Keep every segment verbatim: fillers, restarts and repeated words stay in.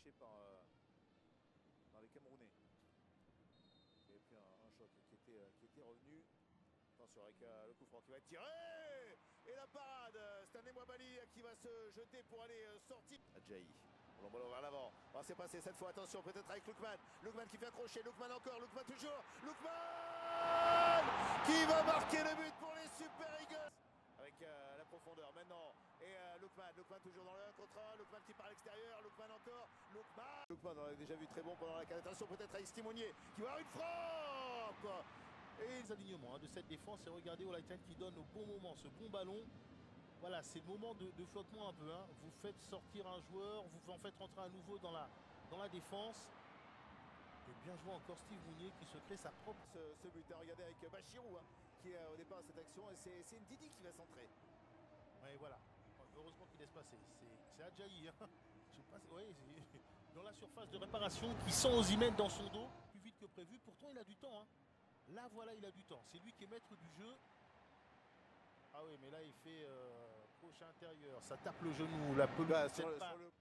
lâché par, euh, par les Camerounais. Il y avait pris un, un choc qui était, euh, qui était revenu. Attention avec euh, le coup franc qui va être tiré. Et la parade, Stanley Mwabali qui va se jeter pour aller euh, sortir. Adjaï, on l'envoie vers l'avant. Oh, c'est passé cette fois, attention, peut-être avec Lookman. Lookman qui fait accrocher, Lookman encore, Lookman toujours. Lookman qui va marquer le but pour les Super Eagles. Avec euh, la profondeur maintenant. Et euh, Lookman, Lookman toujours dans le un contre un. Lookman qui part à l'extérieur, Lookman encore. Lookman. Lookman, on l'a déjà vu très bon pendant la canne. Attention peut-être à Istimonier qui va avoir une frappe. Et les alignements hein, de cette défense, et regardez Olaïtan qui donne au bon moment ce bon ballon. Voilà, c'est le moment de, de flottement un peu. Hein. Vous faites sortir un joueur, vous en faites rentrer à nouveau dans la, dans la défense. Et bien joué encore Steve Mounier qui se crée sa propre. Ce, ce but, hein, regardez avec Bachirou hein, qui est au départ à cette action. Et c'est Ndidi qui va centrer. Oui, voilà. Heureusement qu'il laisse passer. C'est Adjaï. Hein. Je sais pas, ouais, dans la surface de réparation qui sent Osimhen dans son dos. Plus vite que prévu. Pourtant, il a du temps. Hein. Là, voilà, il a du temps. C'est lui qui est maître du jeu. Ah oui, mais là, il fait euh, poche intérieure. Ça tape le genou. La pelouse. Bah, sur le, sur le... le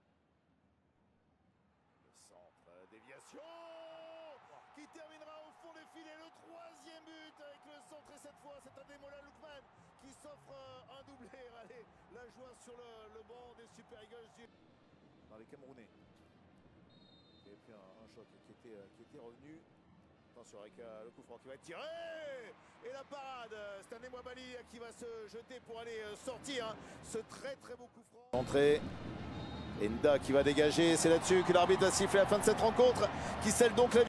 centre, euh, déviation qui terminera au fond des filets. Le troisième but avec le centre. Et cette fois, c'est un Ademola Lookman qui s'offre euh, un doublé. Allez, la joie sur le, le banc des Super Eagles. Dans les Camerounais. Il y avait pris un, un choc qui était, euh, qui était revenu. Attention avec euh, le coup franc qui va être tiré. Et la parade, Stanley Mwabali qui va se jeter pour aller euh, sortir hein, ce très très beau coup franc. Entrée, Enda qui va dégager, c'est là-dessus que l'arbitre a sifflé la fin de cette rencontre qui scelle donc la